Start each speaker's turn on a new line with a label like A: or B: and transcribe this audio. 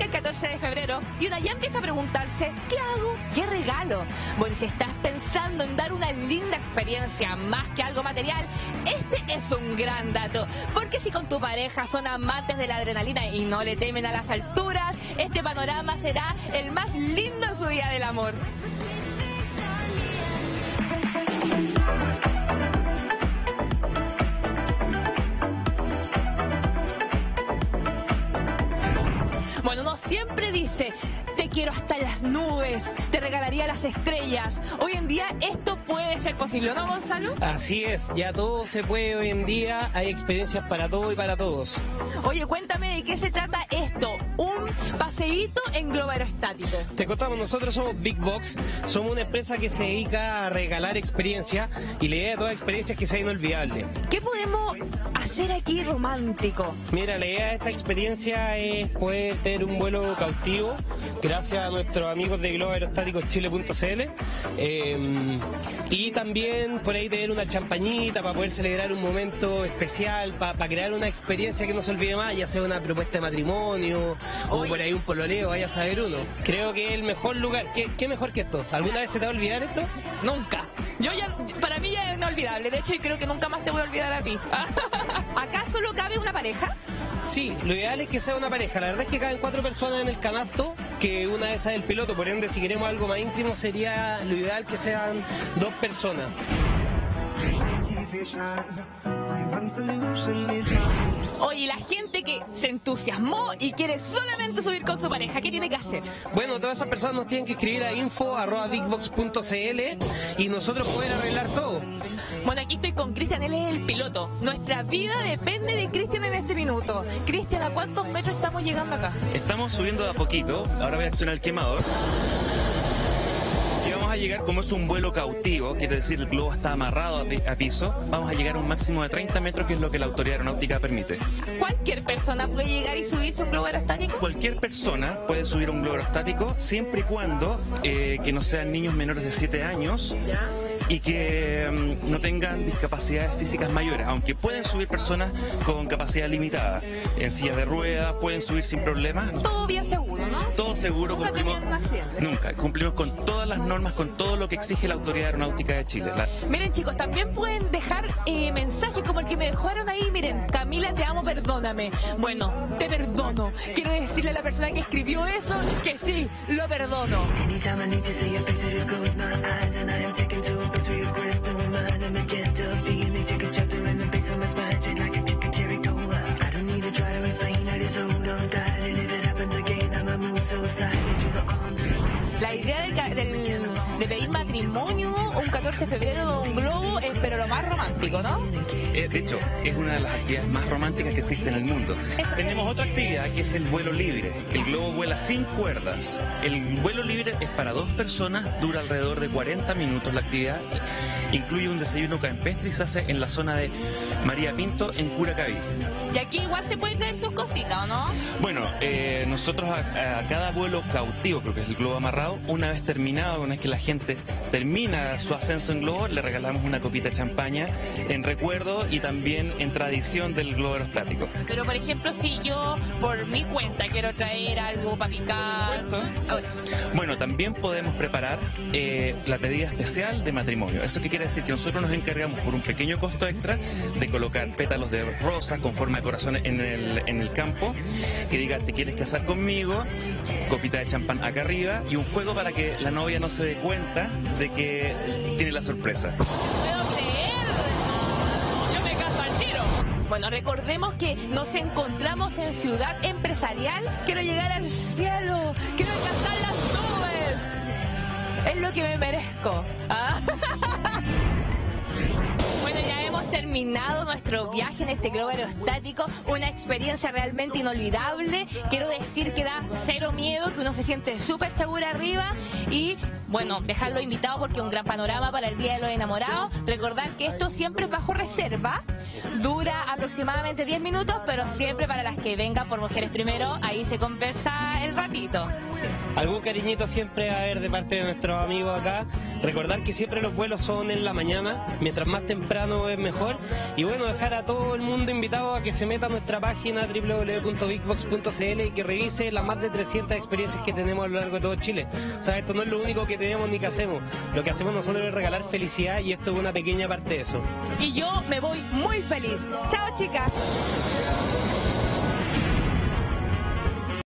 A: el 14 de febrero y una ya empieza a preguntarse, ¿qué hago? ¿Qué regalo? Bueno, si estás pensando en dar una linda experiencia más que algo material, este es un gran dato. Porque si con tu pareja son amantes de la adrenalina y no le temen a las alturas, este panorama será el más lindo en su día del amor. Bueno, uno siempre dice, te quiero hasta las nubes, te regalaría las estrellas. Hoy en día esto puede ser posible, ¿no, Gonzalo?
B: Así es, ya todo se puede hoy en día, hay experiencias para todo y para todos.
A: Oye, cuéntame de qué se trata esto, un paseíto en globo aerostático.
B: Te contamos, nosotros somos Big Box, somos una empresa que se dedica a regalar experiencias y la idea de toda experiencia es que sea inolvidable.
A: ¿Qué podemos hacer aquí romántico?
B: Mira, la idea de esta experiencia es poder tener un vuelo cautivo gracias a nuestros amigos de globoaerostáticoschile.cl y también por ahí tener una champañita para poder celebrar un momento especial, para crear una experiencia que no se olvide más, ya sea una propuesta de matrimonio o por ahí un pololeo, vaya a saber uno. Creo que es el mejor lugar. ¿Qué mejor que esto? ¿Alguna vez se te va a olvidar esto?
A: Nunca. Para mí ya es inolvidable, de hecho, y creo que nunca más te voy a olvidar a ti. ¿Acá solo cabe una pareja?
B: Sí, lo ideal es que sea una pareja. La verdad es que caben 4 personas en el canasto, que una de esas es el piloto. Por ende, si queremos algo más íntimo, sería lo ideal que sean 2 personas.
A: Oye, la gente que se entusiasmó y quiere solamente subir con su pareja, ¿qué tiene que hacer?
B: Bueno, todas esas personas nos tienen que escribir a info@bigbox.cl y nosotros poder arreglar todo.
A: Bueno, aquí estoy con Cristian, él es el piloto. Nuestra vida depende de Cristian en este minuto. Cristian, ¿a cuántos metros estamos llegando acá?
C: Estamos subiendo de a poquito, ahora voy a accionar el quemador. Y vamos a llegar, como es un vuelo cautivo, quiere decir el globo está amarrado a piso, vamos a llegar a un máximo de 30 metros, que es lo que la autoridad aeronáutica permite.
A: ¿Cualquier persona puede llegar y subirse a un globo aerostático?
C: Cualquier persona puede subir a un globo aerostático siempre y cuando que no sean niños menores de 7 años.
A: ¿Ya?
C: Y que no tengan discapacidades físicas mayores, aunque pueden subir personas con capacidad limitada, en sillas de ruedas, pueden subir sin problemas.
A: Todo bien seguro, ¿no?
C: Todo seguro,
A: ¿Nunca tenían un accidente?
C: Nunca, cumplimos con todas las normas, con todo lo que exige la Autoridad Aeronáutica de Chile.
A: Miren, chicos, también pueden dejar mensajes como el que me dejaron ahí. Miren, Camila, te amo, perdóname. Bueno, te perdono. Quiero decirle a la persona que escribió eso que sí, lo perdono. La idea de pedir matrimonio un 14 de febrero de un globo es pero lo más romántico, ¿no?
C: De hecho, es una de las actividades más románticas que existe en el mundo. Tenemos otra actividad que es el vuelo libre. El globo vuela sin cuerdas. El vuelo libre es para 2 personas, dura alrededor de 40 minutos la actividad. Incluye un desayuno campestre y se hace en la zona de María Pinto, en Curacaví.
A: Y aquí igual se puede traer sus cositas, ¿o no?
C: Bueno, nosotros a cada vuelo cautivo, creo que es el globo amarrado, una vez terminado, una vez que la gente termina su ascenso en globo, le regalamos una copita de champaña en recuerdo y también en tradición del globo aerostático.
A: Pero, por ejemplo, si yo por mi cuenta quiero traer algo para picar...
C: Bueno, también podemos preparar la pedida especial de matrimonio. ¿Eso qué quiere decir? Que nosotros nos encargamos por un pequeño costo extra de colocar pétalos de rosa con forma de corazón en el campo, que diga te quieres casar conmigo, copita de champán acá arriba y un juego para que la novia no se dé cuenta de que tiene la sorpresa.
A: ¡Puedo creer! ¡Yo me caso al tiro! Bueno, recordemos que nos encontramos en Ciudad Empresarial. Quiero llegar al cielo, quiero alcanzar las nubes. Es lo que me merezco. ¿Ah? Bueno, ya hemos terminado nuestro viaje en este globo aerostático, una experiencia realmente inolvidable. Quiero decir que da cero miedo, que uno se siente súper seguro arriba y bueno, dejarlo invitado porque es un gran panorama para el Día de los Enamorados. Recordar que esto siempre es bajo reserva, dura aproximadamente 10 minutos, pero siempre para las que vengan por Mujeres Primero, ahí se conversa el ratito.
B: Algún cariñito siempre a ver de parte de nuestros amigos acá. Recordar que siempre los vuelos son en la mañana, mientras más temprano es mejor. Y bueno, dejar a todo el mundo invitado a que se meta a nuestra página www.bigbox.cl y que revise las más de 300 experiencias que tenemos a lo largo de todo Chile. O sea, esto no es lo único que tenemos ni que hacemos. Lo que hacemos nosotros es regalar felicidad y esto es una pequeña parte de eso.
A: Y yo me voy muy feliz. Chao, chicas.